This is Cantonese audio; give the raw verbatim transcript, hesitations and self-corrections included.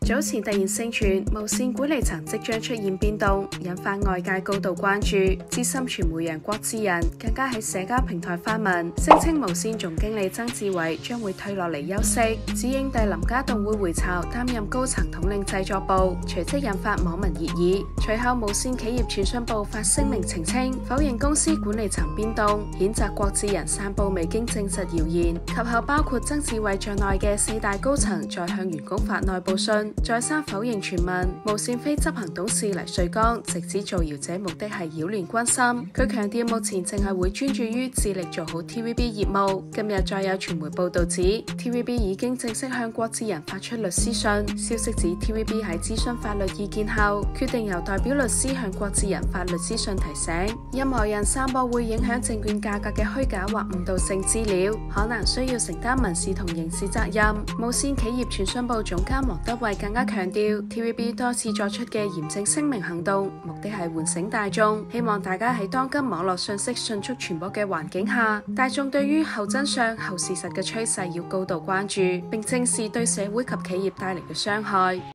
早前突然盛傳無線管理層即將出現變動，引發外界高度關注。資深傳媒人郭志仁更加喺社交平台發文，聲稱無線總經理曾志偉將會退落嚟休息，指影帝林家棟會回巢擔任高層統領製作部，隨即引發網民熱議。隨後無線企業傳訊部發聲明澄清，否認公司管理層變動，譴責郭志仁散布未經證實謠言。及後包括曾志偉在內嘅四大高層再向員工發內部信，再三否認傳聞。無線非執行董事黎瑞剛直指造謠者目的係擾亂軍心。佢強調目前淨係會專注於致力做好 T V B 業務。今日再有傳媒報道指 T V B 已經正式向郭志仁發出律師信。消息指 T V B 喺諮詢法律意見後，決定由代表律師向郭志仁發律師信提醒，任何人散播會影響證券價格嘅虛假或誤導性資料，可能需要承擔民事同刑事責任。無線企業傳訊部總監黃德衛更加強調 T V B 多次作出嘅嚴正聲明行動，目的係喚醒大眾，希望大家喺當今網絡信息迅速傳播嘅環境下，大眾對於後真相、後事實嘅趨勢要高度關注，並正視對社會及企業帶嚟嘅傷害。